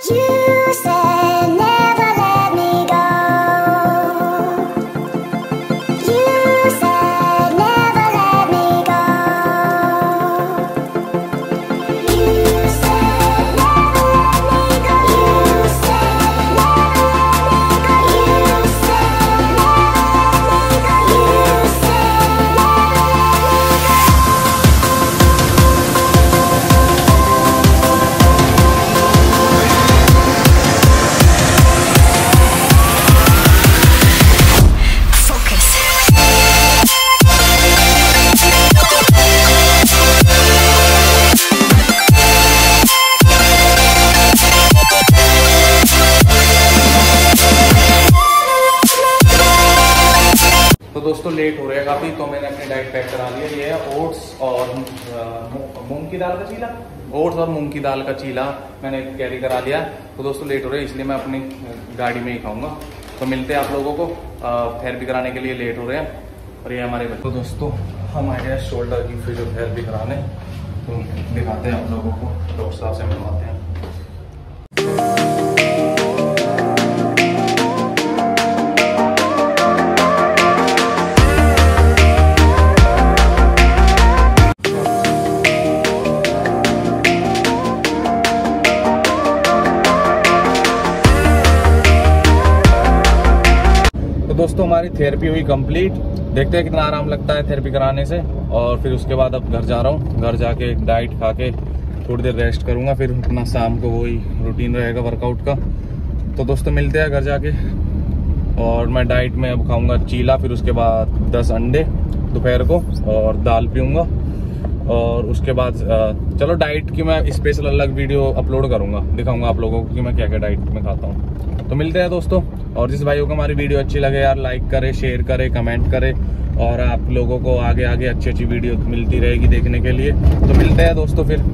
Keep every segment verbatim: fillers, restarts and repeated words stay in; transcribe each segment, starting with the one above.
You said never let me go. You said never let me go. You said never let me go. You said never let me go. You said never let me go. You said तो दोस्तों late हो रहा है काफी, तो मैंने अपनी diet pack करा लिया। ये है ओट्स और अ, मूंग की दाल का चीला। ओट्स और मूंग की दाल का चीला मैंने कैरी करा लिया। तो दोस्तों लेट हो रहे हैं, इसलिए मैं अपनी गाड़ी में ही खाऊंगा। तो मिलते हैं आप लोगों को थेरेपी कराने के लिए। लेट हो रहे हैं और ये हमारे बच्चे। तो दोस्तों हम आए हैं शोल्डर की फिजियोथेरेपी कराने, तो दिखाते हैं आप लोगों को, डॉक्टर साहब से मिलवाते हैं। तो दोस्तों हमारी थेरेपी हुई कंप्लीट। देखते हैं कितना आराम लगता है थेरेपी कराने से। और फिर उसके बाद अब घर जा रहा हूँ। घर जाके डाइट खा के थोड़ी देर रेस्ट करूंगा, फिर अपना शाम को वही रूटीन रहेगा वर्कआउट का। तो दोस्तों मिलते हैं घर जाके। और मैं डाइट में अब खाऊंगा चीला, फिर उसके बाद दस अंडे दोपहर को और दाल पीऊंगा। और उसके बाद चलो डाइट की मैं स्पेशल अलग वीडियो अपलोड करूंगा, दिखाऊंगा आप लोगों को कि मैं क्या क्या डाइट में खाता हूँ। तो मिलते हैं दोस्तों। और जिस भाइयों को हमारी वीडियो अच्छी लगे यार, लाइक करे, शेयर करे, कमेंट करे। और आप लोगों को आगे आगे अच्छी अच्छी वीडियो मिलती रहेगी देखने के लिए। तो मिलते हैं दोस्तों फिर।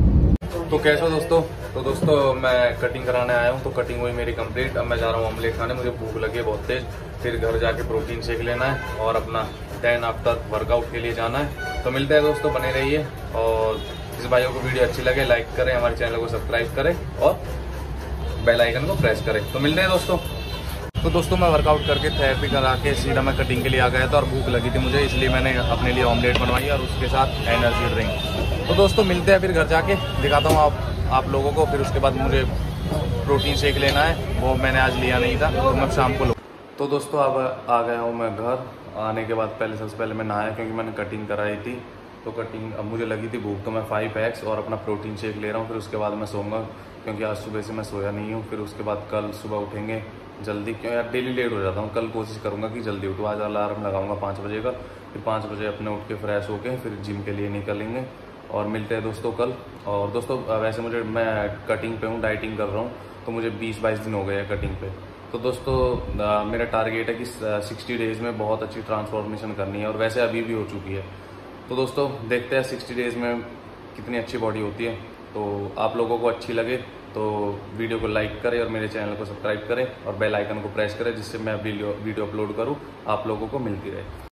तो कैसे हो दोस्तों? तो दोस्तों मैं कटिंग कराने आया हूँ, तो कटिंग हुई मेरी कंप्लीट। अब मैं जा रहा हूँ ऑमलेट खाने, मुझे भूख लगी है बहुत तेज। फिर घर जाके प्रोटीन शेक लेना है और अपना टेन आफ्टर वर्कआउट के लिए जाना है। तो मिलते हैं दोस्तों, बने रहिए। और जिस भाइयों को वीडियो अच्छी लगे लाइक करें, हमारे चैनल को सब्सक्राइब करें और बेल आइकन को प्रेस करें। तो मिलते हैं दोस्तों। तो दोस्तों मैं वर्कआउट करके थेरेपी करा के सीधा मैं कटिंग के लिए आ गया था और भूख लगी थी मुझे, इसलिए मैंने अपने लिए ऑमलेट बनवाई और उसके साथ एनर्जी ड्रिंक। तो दोस्तों मिलते हैं फिर घर जाके, दिखाता हूँ आप आप लोगों को। फिर उसके बाद मुझे प्रोटीन शेक लेना है, वो मैंने आज लिया नहीं था, तो मैं शाम को लूँ। तो दोस्तों अब आ गया हूँ मैं घर। आने के बाद पहले सबसे पहले मैं नहाया, क्योंकि मैंने कटिंग कराई थी। तो कटिंग अब मुझे लगी थी भूख, तो मैं फाइव एक्स और अपना प्रोटीन शेक ले रहा हूँ। फिर उसके बाद मैं सोऊंगा, क्योंकि आज सुबह से मैं सोया नहीं हूँ। फिर उसके बाद कल सुबह उठेंगे जल्दी, क्यों यार डेली लेट हो जाता हूँ। कल कोशिश करूँगा कि जल्दी उठूँ। आज अलार्म लगाऊंगा पाँच बजे का, फिर पाँच बजे अपने उठ के फ्रेश होके फिर जिम के लिए निकलेंगे। और मिलते हैं दोस्तों कल। और दोस्तों वैसे मुझे, मैं कटिंग पे हूँ, डाइटिंग कर रहा हूँ, तो मुझे बीस बाईस दिन हो गए हैं कटिंग पे। तो दोस्तों आ, मेरा टारगेट है कि सिक्सटी डेज़ में बहुत अच्छी ट्रांसफॉर्मेशन करनी है, और वैसे अभी भी हो चुकी है। तो दोस्तों देखते हैं सिक्सटी डेज़ में कितनी अच्छी बॉडी होती है। तो आप लोगों को अच्छी लगे तो वीडियो को लाइक करें और मेरे चैनल को सब्सक्राइब करें और बेल आइकन को प्रेस करें, जिससे मैं वीडियो वीडियो अपलोड करूँ आप लोगों को मिलती रहे।